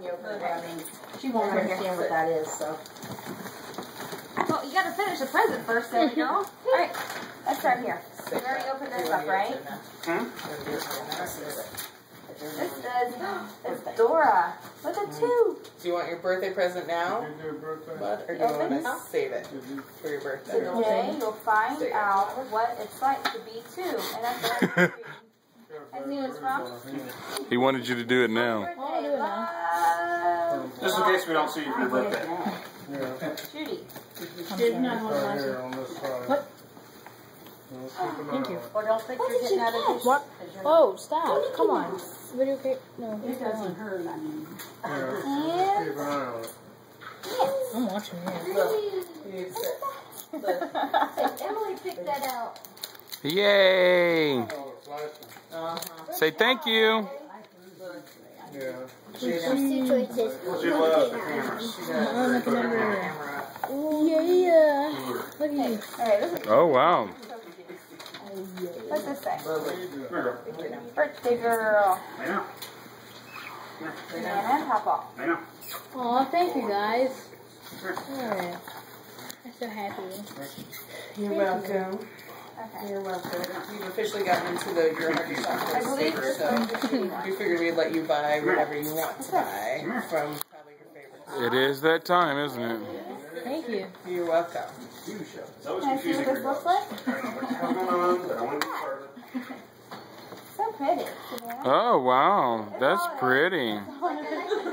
when you open it. I mean, she won't understand what that is, so. Well, you gotta finish the present first, there we go. Alright, let's start here. You already opened this up, right? This does. It's Dora. Look at 2. Do you want your birthday present now, Bud, or do you want to save it for your birthday? Today you'll find out what it's like to be 2. And that's what I see who it's from. He wanted you to do it now. Just in case we don't see you for your birthday. Judy. What? Thank you. Or don't think you're getting out of this. What? Oh, stop. Come on. Video okay? No. It doesn't hurt, I mean. And I'm watching it. Emily picked that out. Yay! Say thank you. Yeah. She loves the cameras. Yeah. Look at you. Alright, this is. Oh wow. What's this say? Birthday girl. I know. And top off. I know. Aw, thank you guys. Yeah. I'm so happy. You're welcome. Okay. You're welcome. You've officially gotten into the Your Hungry Chocolate I believe sticker, so we figured we'd let you buy whatever you want to buy from probably your favorites. It is that time, isn't it? Thank you. You're welcome. That was Can I see confusing. what this looks like? What's going on? But I want to be part of it. So pretty. Oh wow, that's pretty. You want to put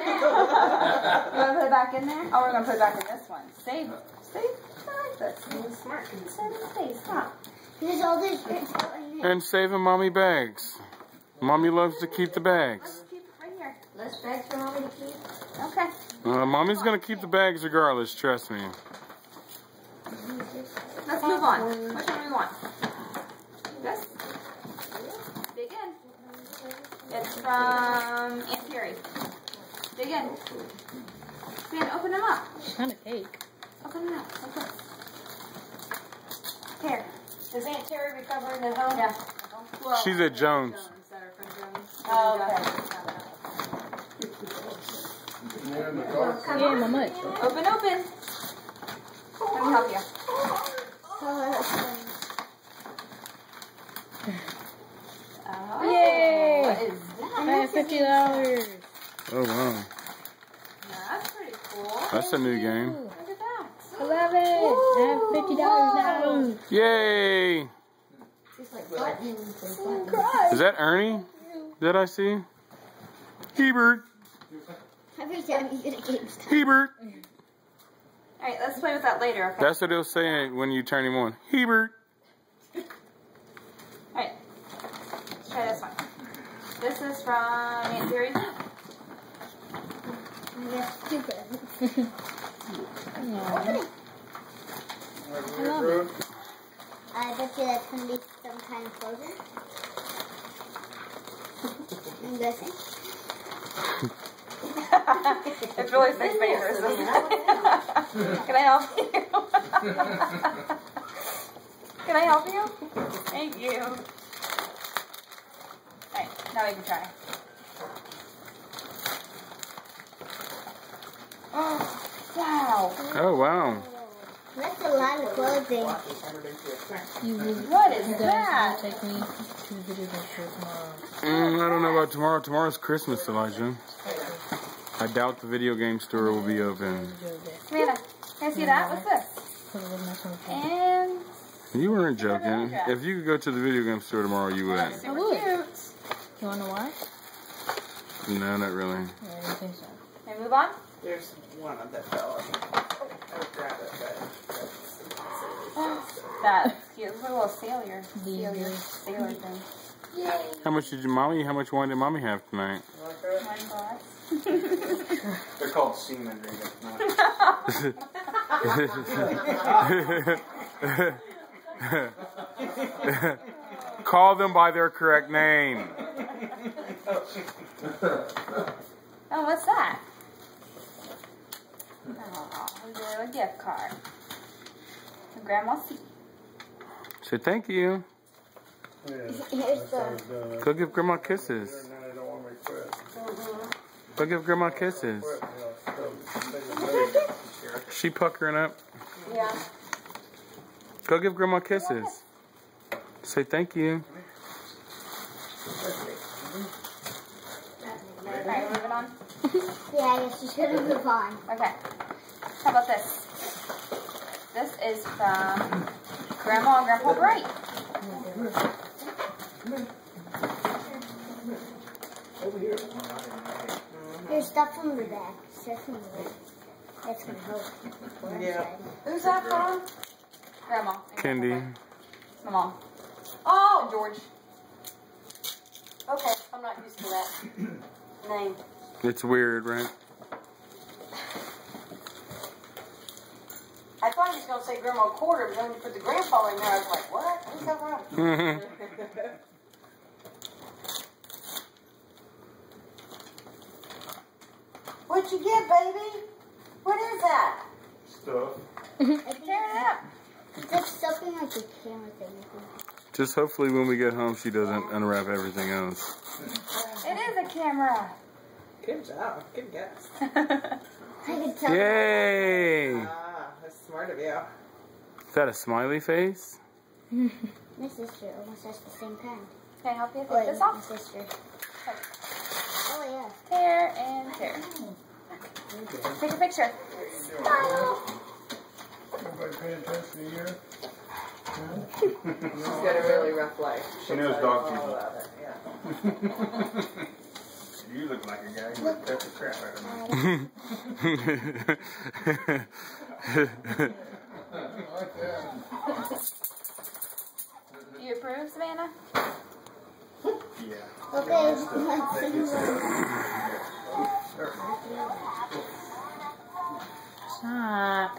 it back in there? Oh, we're going to put it back in this one. Save. Save. I like this. Smart. Save the space, huh? There's all this bits out in there. And saving mommy bags. Mommy loves to keep the bags. Keep it right here. Less bags for mommy to keep. Okay. Mommy's gonna keep the bags regardless, trust me. Let's move on. Which one do we want? This? Dig in. It's from Aunt Terry. Dig in. Dan, open them up. It's kind of cake. Open them up. Okay. Here. Is Aunt Terry recovering at home? Yeah. Well, She's at Jones. oh, okay. Yeah, my much. Open, open. Let me help you. Oh, Yay! what is I that? have $50. Oh wow, That's pretty cool. that's a new game. Look at that. I love it. I have $50 now. Yay! Is that Ernie? Did I see? Hebert. Every time you get a GameStop. Hebert. Alright, let's play with that later, okay? That's what he'll say when you turn him on. Hebert. Alright. Let's try this one. This is from Aunt Terry. That's stupid. I bet you that's going to be some kind of closure. I'm guessing. It's really six fingers, isn't it? Can I help you? Can I help you? Thank you. Alright, now we can try. Oh, wow. Oh wow. That's a lot of clothing. What is You guys that? will take me to the video game store tomorrow. I don't know about tomorrow. Tomorrow's Christmas, Elijah. I doubt the video game store will be open. Samantha, can I see that? What's this? And You weren't joking. If you could go to the video game store tomorrow, you would. super would. cute. You want to know why? No, not really. Yeah, I didn't think so. Can we move on? There's one of that fell. I would grab it, That's cute. It's a little sailor These thing. How much did wine did mommy have tonight? One glass. They're called semen drinking. Call them by their correct name. Oh, what's that? Oh, a gift card. From Grandma C. Say thank you. Here's the... Go give Grandma kisses. Go give Grandma kisses. She puckering up. Yeah. Go give Grandma kisses. Say thank you. Alright, moving on. Yeah, I guess you should move on. Okay. How about this? This is from Grandma and Grandpa Bright. There's stuff from the back. Stuff from the back. That's gonna help. Yeah. Who's that from? Grandma. and Candy. Grandpa Bright. It's my mom. Oh! And George. Okay, I'm not used to that name. It's weird, right? I thought he was going to say Grandma Quarter, but then he put the grandpa in there. I was like, what? What's that from? What'd you get, baby? What is that? Stuff. Tear it up. It's just something like a camera thing. Just hopefully when we get home she doesn't unwrap everything else. It is a camera. Good job. Good guess. I can tell. Yay! Ah, that's smart of you. Is that a smiley face? My sister almost has the same kind. Can I help you Oh, take this my off? sister. Oh, yeah. Tear and tear. Take a picture. Everybody paying attention to you? She's got a really rough life. She knows dog All people. about it, yeah. You look like a guy who would pet the crap out of me. You approve, Savannah? Yeah. Okay, let's see. Stop.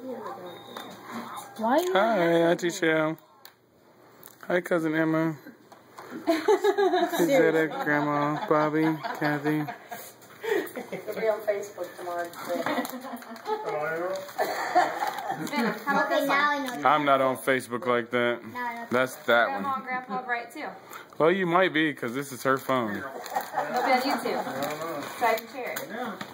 Why you? Hi, Auntie Shell. Hi, Cousin Emma. Suzette, Grandma, Bobby, Kathy. It'll be on Facebook tomorrow. Savannah, how about Okay, this now one? I know. I'm not on Facebook like that. Now I know. That's that Grandma one. and Grandpa Bright too. Well, you might be because this is her phone. It'll be on YouTube. So I can share it.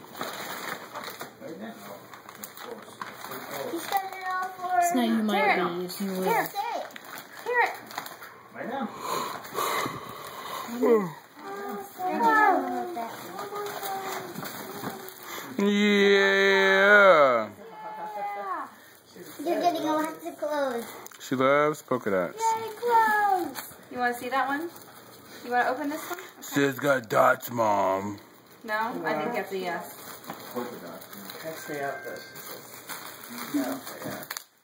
You set it all for. No, you might Tear it. be if you Here, will. Say it. hear it. Right now. Yeah. You're getting lots of clothes. She loves polka dots. Yay, clothes! You want to see that one? You want to open this one? She's got dots, Mom. No? I think that's a yes. That's the outfit. No, yeah.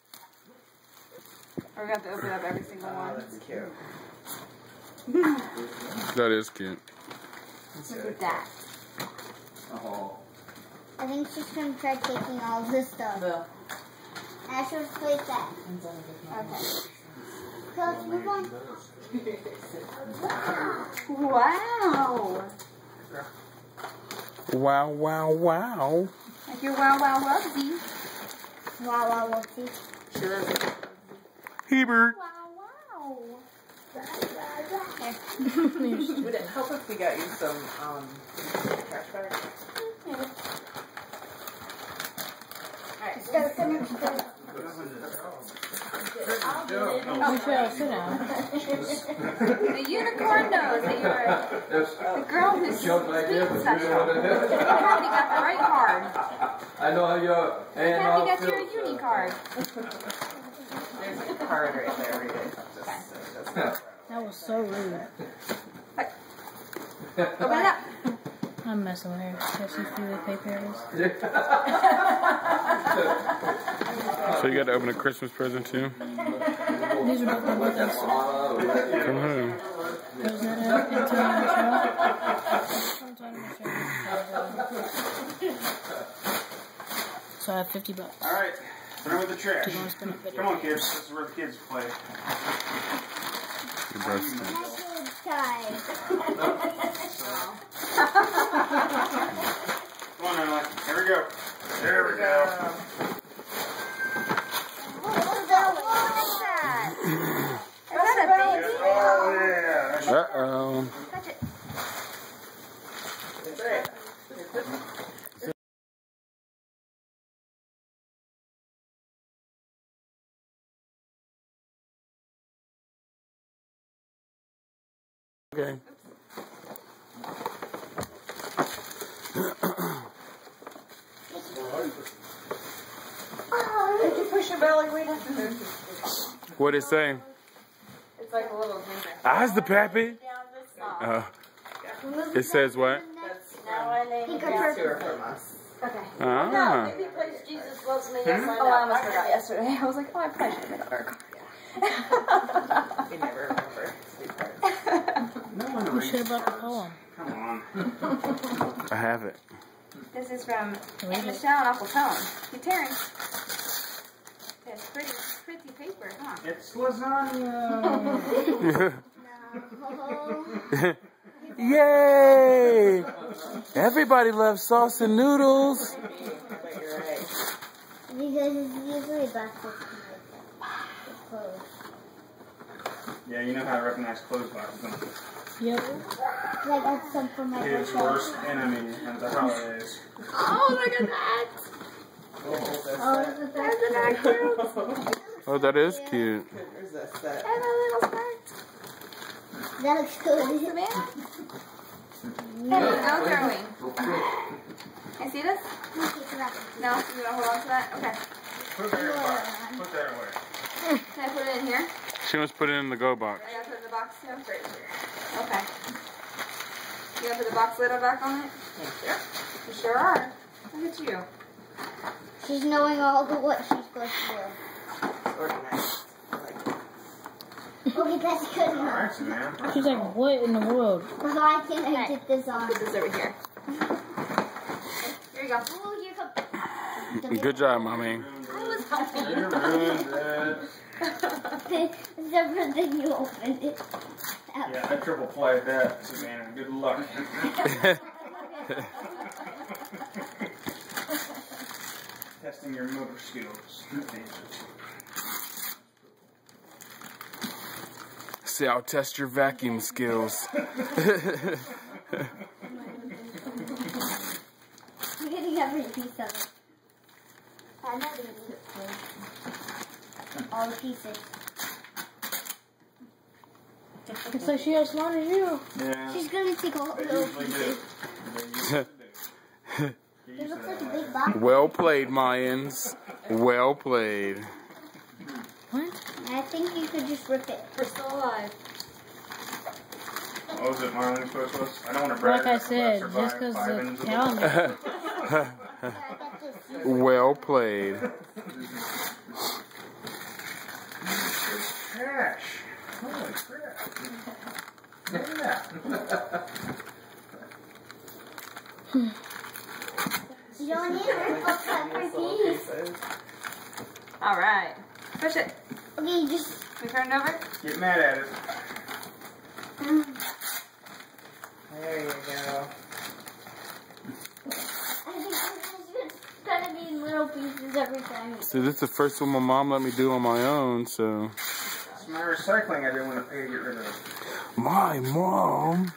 Or we have to open up every single Oh, one. that's cute. That is cute. Look at that. Oh. I think she's gonna try taking all this stuff. Ash, let's play that. Okay. So let's move on. Wow. Wow, wow, wow. Like your wow wow wubsy. Wow, wow, whoopsie. She lives in Hebert. Wow wow. Would it help if we got you some trash bags? Let's go, come here, let's go. Michelle, sit down. The unicorn knows that you're the girl who's speed special. Kathy got the right card. I know how you and Kathy got your uni card. There's a card right there. Read it. That was so rude. Open it up. I'm messing with her. Does she feel the paper it is? So you got to open a Christmas present too? These are both my birthdays. From who? There's that Antonio Michelle. Antonio Michelle. So I have $50. All right. Remember the trash. Do you want to spend it better? Come on, kids. This is where the kids play. Your breast stamp. Guys. Come on, Emily. There we go. There we go. Oh, yeah. Uh-oh. Touch it. That's right. You're Okay. Did you push your belly, Rita? What'd it say? It's like a little ginger. I's the pappy. It says what? Now I name Pink it or down. purple? Two are from us. Okay. No, Ah. maybe place Jesus loves me. Yes, I know. Oh, I almost forgot yesterday. I was like, oh, I probably should have made a card. You never remember. Sweetheart. No one You reads should have brought the cards. poem. Come on. I have it. This is from Read it. Michelle and Uncle Tone. Hey, Terry. It's pretty paper, huh? It's lasagna. No. Yay! Everybody loves sauce and noodles. But you're right. Because it's usually boxes. It's closed. Yeah, you know how to recognize clothes boxes. Don't you? Yep. I got some for my His birthday. worst enemy at the holidays. Oh, look at that! Oh, Oh, that's is that cute? Oh, that is cute. There's that set. And a little skirt. That looks good. Savannah? Hey, no throwing. I see this? No, you want to hold on to that? Okay. Put that away. Put that away. Can I put it in here? She wants to put it in the go box. I gotta put it in the box too? Okay. You gonna put the box lid back on it? You sure are. Look at you. She's knowing all the what she's supposed to It's organized. I like it. do. Okay, that's good All enough. right, Samantha. She's like, what in the world? Why can't I get this on? Put this over here. Here you go. Oh, here comes. Good job, mommy. You ruined that. Except for then you opened it. Yeah, I triple played that, Savannah. Good luck. Testing your motor skills. See, I'll test your vacuum skills. You're getting every piece of it. I'm not gonna eat it. All the pieces. It's like she as smart as you. Yeah. She's gonna take all the They little usually do. pieces. They usually do. It looks like a big box. Well played, Mayans. Well played. What? I think you could just rip it. We're still alive. What was it, Marlene supposed to us? I don't want to brag. Like I said, just because the calendar. Yeah, I got this. Well played. Cash. Holy crap. Yeah. You don't need to rip up separate piece. All right. Push it. Okay, you just. We turn it over. Get mad at it. There you go. I think this is gonna be in little pieces every time. See, this is the first one my mom let me do on my own, so. It's my recycling I didn't want to pay to get rid of. My mom.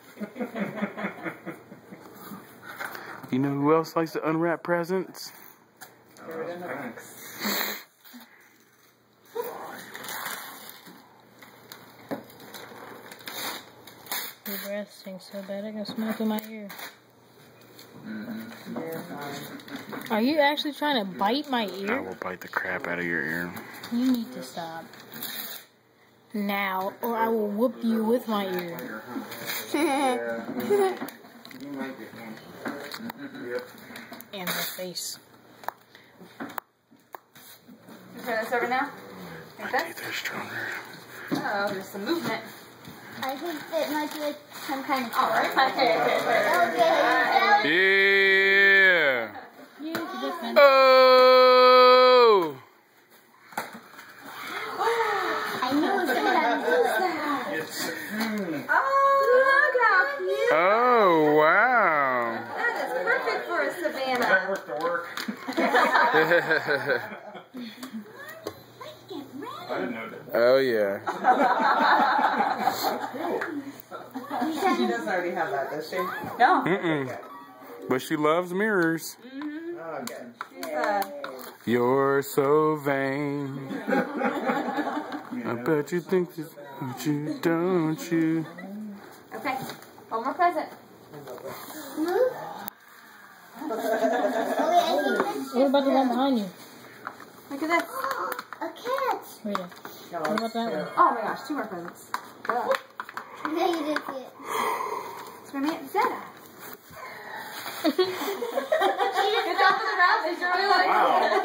You know who else likes to unwrap presents? Get rid of the box. Your breath stinks so bad I can smoke in my ear. You're fine. Are you actually trying to bite my I ear? will bite the crap out of your ear. You need to stop. Now, or I will whoop you with my ear. Yeah. You might get one. Yep. And my face. You turn this over now. Like My this. teeth are stronger. Oh, there's some movement. I think that might be like some kind of. All right. Okay. Yeah. You different. Oh. I knew it was gonna happen to it. It's Oh, look how cute. Oh, wow. That is perfect for a that Savannah. worth the work. I didn't know that. Oh, yeah. She doesn't already have that, does she? No. Mm-mm. But she loves mirrors. Oh, good. She's You're so vain. I bet you think this, but you don't you? Okay. One more present. What about the one behind you? Look at this. A cat. Rita. What about that one? Oh my gosh, 2 more presents. Duh. No, you didn't see it. It's from Aunt Zeta. Good job for the rabbit. You're really like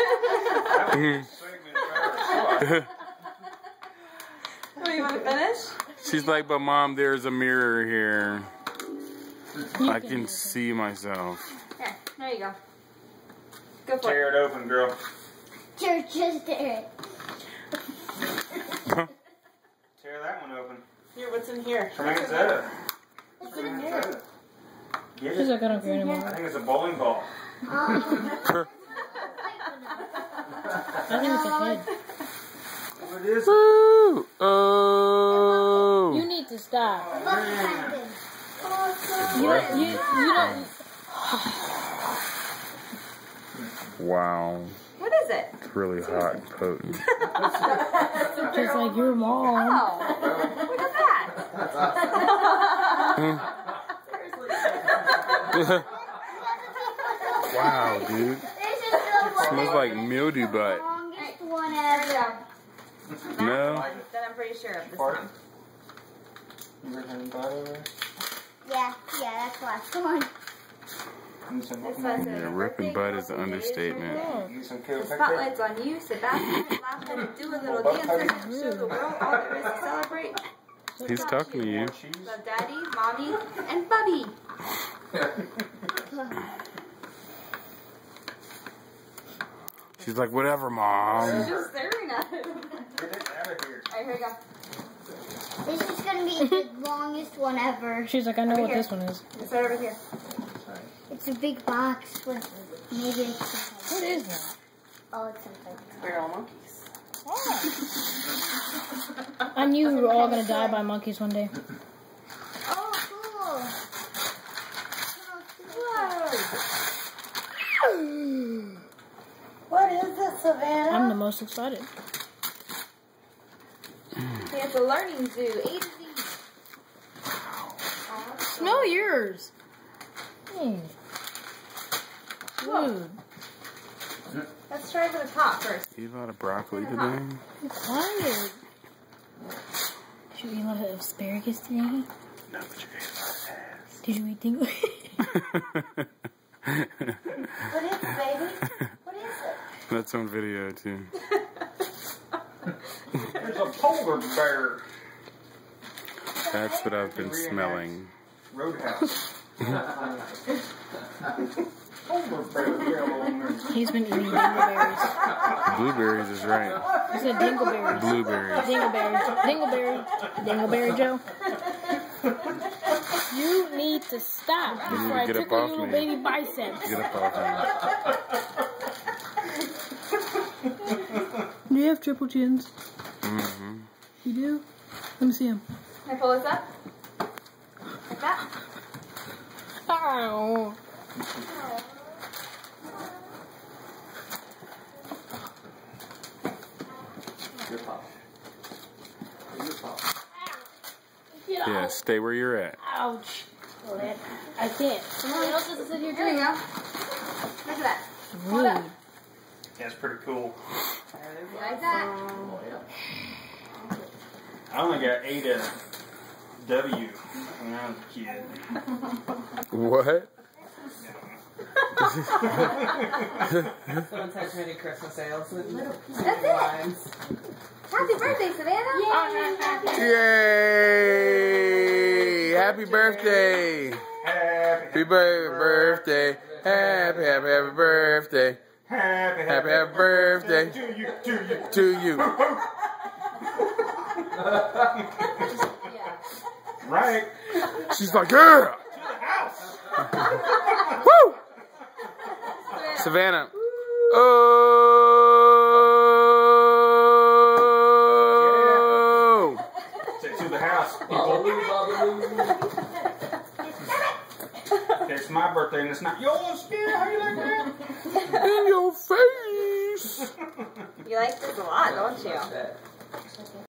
Oh, you want to finish? She's like, but Mom, there's a mirror here. I can see myself. Here, there you go. Go for Tear it. it open, girl. Just did it. Tear that one open. Here, what's in here? From Aunt Zeta. What's From in Aunt there? Zeta. Give She's it. like, I don't care I anymore. think it's a bowling ball. Oh. I think it's a kid. What is it? Woo! Oh! You need to stop. Man. You don't. Wow. What is it? It's really hot and potent. Just like your mom. Oh, look at that. Wow, dude. This is the Smells like mildew butt. longest one There we ever. go. No? That I'm pretty sure of this Fart? one. You ever had butt over there? Yeah, that's why. Come on. Need some This milk? was Yeah, a ripping butt is an birthday understatement. Need some kill The picture? spotlight's on you. Sit back, laugh, and do a little dance and show the world all there is to celebrate. He's talking to you. Cheese? Love Daddy, Mommy, and Bubby. She's like, whatever, Mom. Just staring at him. Get it out of here. Alright, here we go. This is going to be the longest one ever. She's like, I know Over what here. this one is. Let's start over here. It's a big box with maybe it's What is that? oh, it's something. Barrel monkeys. I knew we were all gonna die by monkeys one day. Oh, cool. What is this, Savannah? I'm the most excited. It's a learning zoo. A to Z. Smell yours. Dude, Let's try for the top first. Eat a lot of broccoli today? I'm tired. Did you eat a lot of asparagus today? No, but you ate a lot of ass. Did you eat dingo? What is it, baby? What is it? That's on video, too. There's a polar bear. That's what I've been smelling. Roadhouse. Polar bear. Yeah, He's been eating dingleberries. Blueberries is right. He said dingleberries. Blueberries. Dingleberry. Dingleberry. Dingleberry Joe. You need to stop You need before to I get up tickle your off little me. baby biceps. Get up off me. Do you have triple chins? Mm-hmm. You do? Let me see him. Can I pull this up? Like that? Ow. Your pop. Your pop. Yeah, stay where you're at. Ouch. I can't. Someone else has to sit here Here we too. go. Look at that. Rude. Yeah, it's pretty cool. Like that. I only got 8 W when I was a kid. What? Someone typed many Christmas sales with That's it. lines. Happy birthday, Savannah. Yay! Happy birthday! Happy birthday! Happy birthday! Happy birthday to you. Right. She's like, yeah! Woo! Savannah. Oh! Say to the house, people. It's my birthday and it's not yours. Yeah, how you like that? In your face! You like this a lot, don't you?